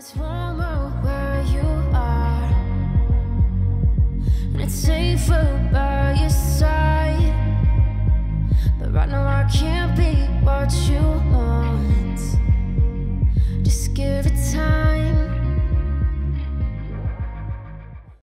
it's warmer where you are, and it's safer by your side. But right now I can't be what you want. Just give it time.